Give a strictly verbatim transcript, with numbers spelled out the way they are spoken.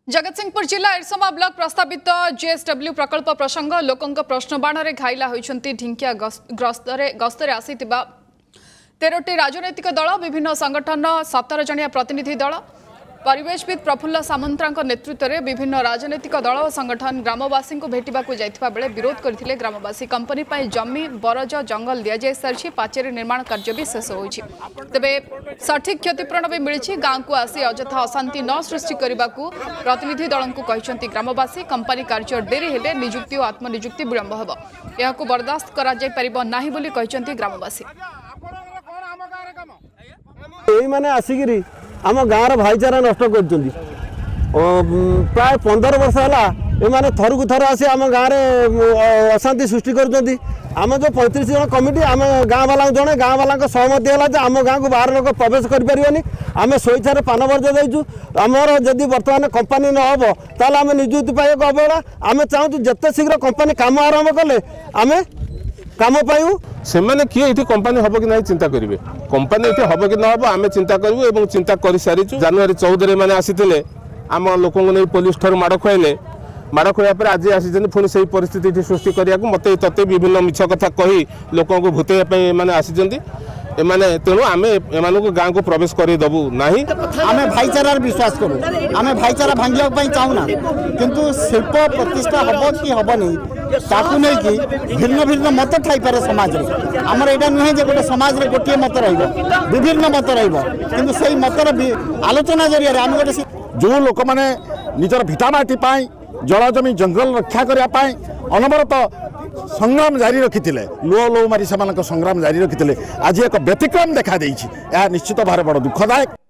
जगतसिंहपुर जिला एरसमा ब्लॉक प्रस्तावित जेएसडब्ल्यू प्रकल्प प्रसंग लोकों प्रश्न बाण में घाइला होती ढिंकिया गस्तरे गस्तरे आसी तेरटी राजनैतिक दल विभिन्न संगठन सतर जनिया प्रतिनिधि दल परिवेशविद प्रफुल्ल सामंतरांक नेतृत्व में विभिन्न राजनैतिक दल और संगठन ग्रामवासी को भेटा जाइथिबा बेले विरोध करथिले ग्रामवासी कंपनी पर जमी बरज जंगल दि जाय सारी पाचेरी निर्माण कार्य भी शेष होइछि तेबे सठिक क्षतिपूरण भी मिली गाँव को आसी अजथा अशांति न सृष्टि करने को प्रतिनिधि दल को कहते ग्रामवासी कंपनी कार्य डेरी हेले निजुक्ति और आत्मनिजुक्ति विलंब होब यह बर्दाश्त करा जाय परिबो नाही बोली कहते ग्रामवासी माने आसिकी आम गाँव भाईचारा नष्ट कर प्राय पंदर वर्ष है ये थर को थर आसी आम गाँव में अशांति सृष्टि कर आम जो पैंतीस जन कमिटी आम गाँव वाला जड़े गाँव वाला सहमति है आम गाँव को बाहर लोक प्रवेश करें आम स्वेच्छा पान वर्ज देचु आमर जदि बर्तमान कंपानी न हम ताल आम निजुक्ति पाइक अवहेला आम चाहूँ जिते शीघ्र कंपानी काम आरंभ कले आम काम पाइबू से मैंने किए ये कंपानी हम कि ना चिंता करेंगे कंपानी ये हम कि ना हम आम चिंता करूँ और चिंता कर सारी जनवरी चौदह मैंने आसी आम लोक नहीं पुलिस ठार माड़ खुआले माड़ खुआ आज आसी पुणी से परिस्थिति सृष्टि करने मत तत्ते विभिन्न मिछ कथा कही लोक भूतवाई मैंने आसी एमाने तेणु आम एम गाँव को प्रवेश करदेबू ना आम भाईचार विश्वास करूँ आम भाईचारा भांगे चाहूना किंतु शिल्प प्रतिष्ठा हम कि हम नहीं ताकू नहीं कि भिन्न भिन्न मत थाईपे समाज में आमर यहाँ नुहे गोटे समाज में गोटे मत विभिन्न मत रही से मतर आलोचना जरिया आम गोटे जो लोक मैंने निजर भिटामाटी जल जमी जंगल रक्षा करने अनवरत संग्राम जारी रखी लुह लुह मारी से संग्राम जारी रखी आज एक व्यतिक्रम देखा निश्चित भाव बड़ दुखदायक।